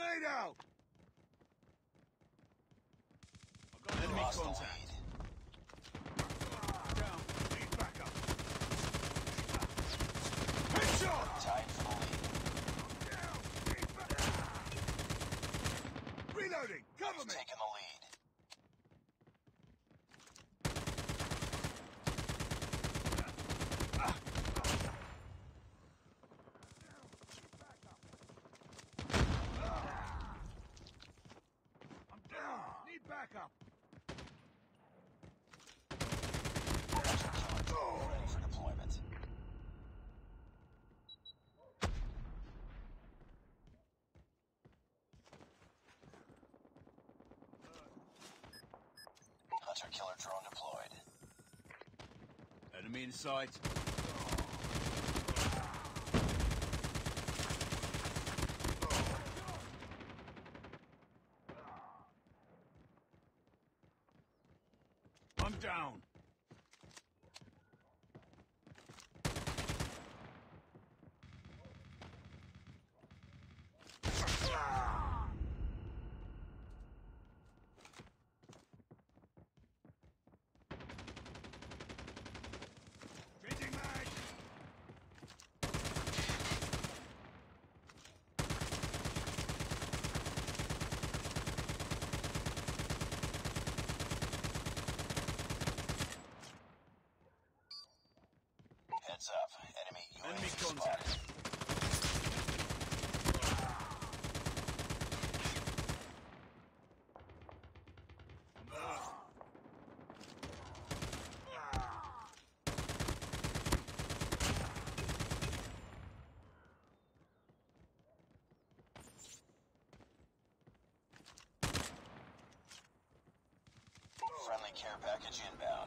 Grenade out! Enemy Lost the contact. lead. Down. Need backup. Headshot! Tied for the lead. Down. Need backup. Reloading. Cover We've me. taken the lead. I'm down. Need backup. Ready for deployment. Hunter-killer drone deployed. Enemy in sight. I'm down. Changing mag. Heads up. Enemy UAV Enemy spotted. contact. Friendly care package inbound.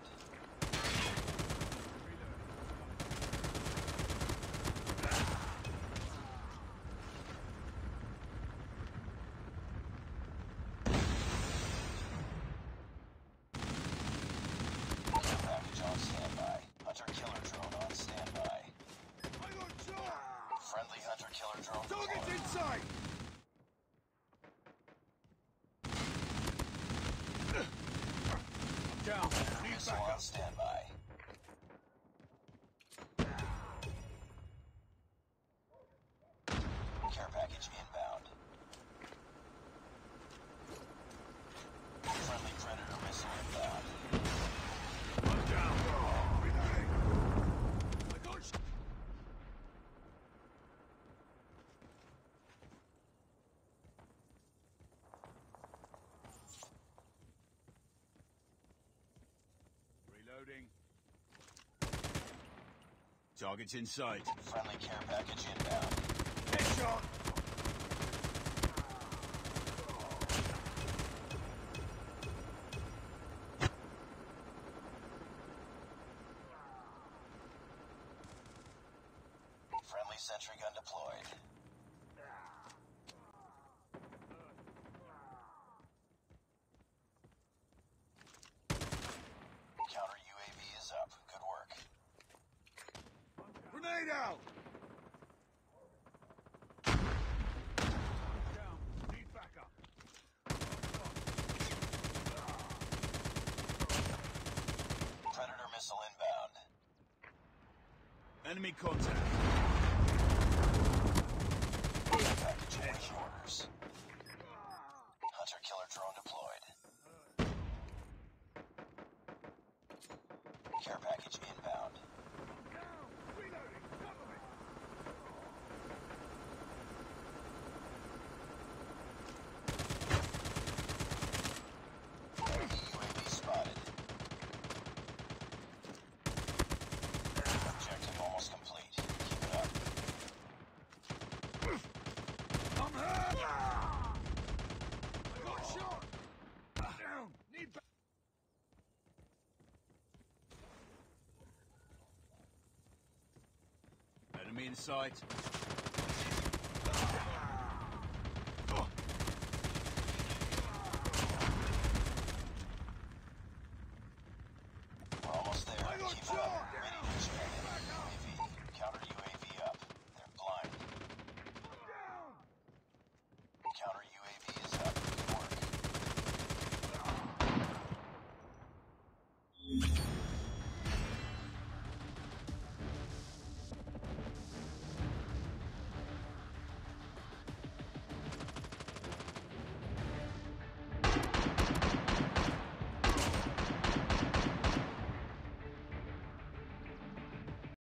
Care package on standby. Hunter-killer drone on standby. I got shot. Friendly hunter-killer drone Target's deployed. in sight. I'm down. Need Missile on backup. standby. Care package inbound. Friendly Predator missile inbound. I'm down. Reloading. I got shot. Reloading. Target's in sight. Friendly care package inbound. Headshot. Friendly sentry gun deployed. Counter UAV is up. Good work. Grenade out. Down. Need backup. Predator missile inbound. Enemy contact. Care package awaiting orders. Hunter-killer drone deployed. Care package inbound. Down. Reloading. Cover me. Enemy UAV spotted. Objective almost complete. Keep it up. I'm hurt. I got shot. Down. Need backup. Enemy in sight.